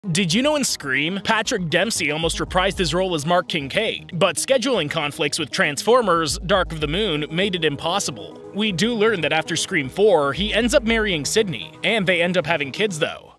Did you know in Scream, Patrick Dempsey almost reprised his role as Mark Kincaid, but scheduling conflicts with Transformers: Dark of the Moon made it impossible. We do learn that after Scream 4, he ends up marrying Sidney, and they end up having kids though.